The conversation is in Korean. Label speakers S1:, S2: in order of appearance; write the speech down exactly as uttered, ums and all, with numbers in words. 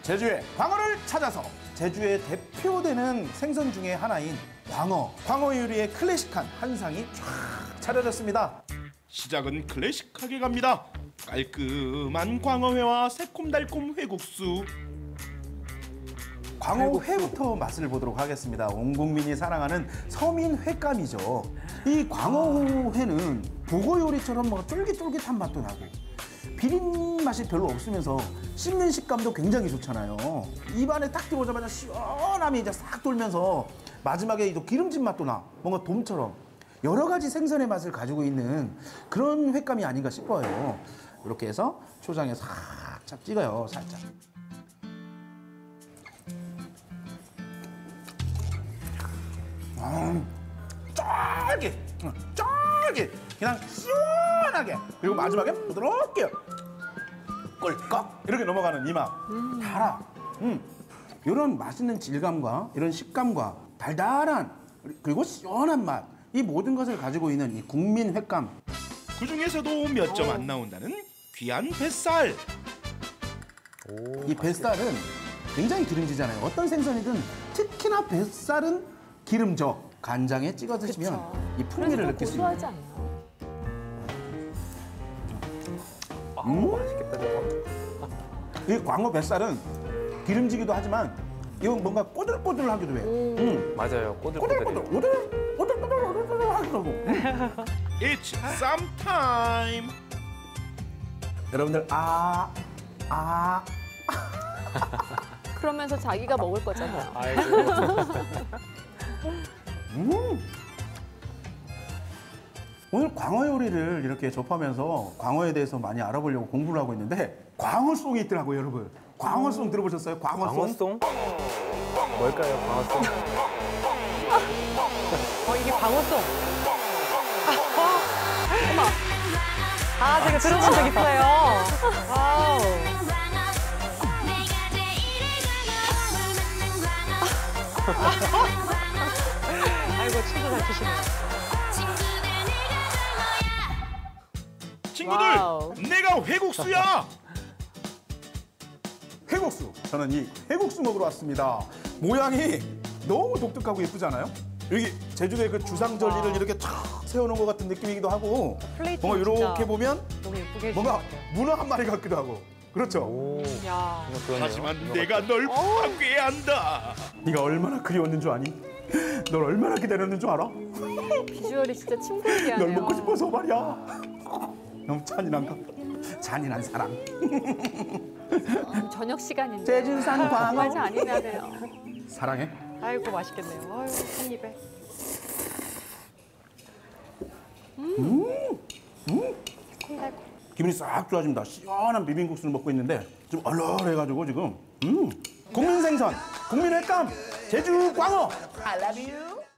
S1: 제주의 광어를 찾아서 제주의 대표되는 생선 중에 하나인 광어, 광어 요리의 클래식한 한 상이 쫙 차려졌습니다.
S2: 시작은 클래식하게 갑니다. 깔끔한 광어회와 새콤달콤 회국수.
S1: 광어회부터 맛을 보도록 하겠습니다. 온 국민이 사랑하는 서민 회감이죠. 이 광어회는 북어 요리처럼 뭐 쫄깃쫄깃한 맛도 나고 비린 맛이 별로 없으면서 씹는 식감도 굉장히 좋잖아요. 입안에 딱 들어오자마자 시원함이 이제 싹 돌면서 마지막에 이 기름진 맛도 나. 뭔가 돔처럼 여러 가지 생선의 맛을 가지고 있는 그런 횟감이 아닌가 싶어요. 이렇게 해서 초장에 살짝 찍어요. 살짝. 음, 쫄깃, 쫄깃, 그냥 시원하게. 그리고 마지막에 부드럽게 꿀꺽 이렇게 넘어가는 이 맛. 음. 달아. 음, 이런 맛있는 질감과 이런 식감과 달달한 그리고 시원한 맛. 이 모든 것을 가지고 있는 이 국민 횟감.
S2: 그 중에서도 몇 점 안 나온다는 귀한 뱃살.
S3: 오,
S1: 이 뱃살은 굉장히 기름지잖아요. 어떤 생선이든 특히나 뱃살은 기름져. 간장에 찍어 드시면
S4: 그쵸.
S1: 이 풍미를 느낄 수 있는.
S4: 고소하지 않나요?
S3: 아,
S1: 음.
S3: 맛있겠다 저거.
S1: 이 광어 뱃살은 기름지기도 하지만 이건 뭔가 꼬들꼬들하기도 해.
S4: 음.
S1: 음.
S3: 맞아요. 꼬들꼬들해.
S1: 꼬들꼬들, 오들, 오들오들, 오들오들 하더라고. 음.
S2: It's 쌈 타임.
S1: 여러분들 아, 아.
S4: 그러면서 자기가 먹을 거잖아요.
S3: 아이고.
S1: 음. 오늘 광어 요리를 이렇게 접하면서 광어에 대해서 많이 알아보려고 공부를 하고 있는데 광어송이 있더라고요, 여러분. 광어송 들어보셨어요? 광어송?
S3: 광어송? 뭘까요, 광어송?
S5: 어, 이게 광어송. 어머. 아, 제가 들어본 적 있어요. 와우. 아이고, 친구 잘 치시네.
S2: 친구들,
S5: 와우.
S2: 내가 회국수야.
S1: 회국수. 저는 이 회국수 먹으러 왔습니다. 모양이 너무 독특하고 예쁘잖아요? 여기 제주도의 그 주상절리를
S5: 와.
S1: 이렇게 탁 세워놓은 것 같은 느낌이기도 하고
S5: 플레이팅
S1: 뭔가 이렇게
S5: 진짜
S1: 보면
S5: 너무 예쁘게 해주신
S1: 뭔가
S5: 것 같아요.
S1: 문어 한 마리 같기도 하고 그렇죠?
S3: 오.
S5: 야.
S3: 이거 그러네요.
S2: 하지만
S3: 이거
S2: 내가 널 파괴한다.
S1: 네가 얼마나 그리웠는 줄 아니? 널 얼마나 기다렸는 줄 알아?
S4: 비주얼이 진짜 침묵이야.
S1: 널 먹고 싶어서 말이야. 너무 잔인한가? 잔인한 사랑.
S4: 저녁 시간인데.
S1: 제주산 광어.
S4: 정말 잔인하네요.
S1: 사랑해.
S5: 아이고, 맛있겠네요. 아이고, 한 입에.
S1: 기분이 싹 좋아집니다. 시원한 비빔국수를 먹고 있는데 좀 얼얼해가지고 지금 음 국민 생선, 국민 횟감, 제주 광어. I love you.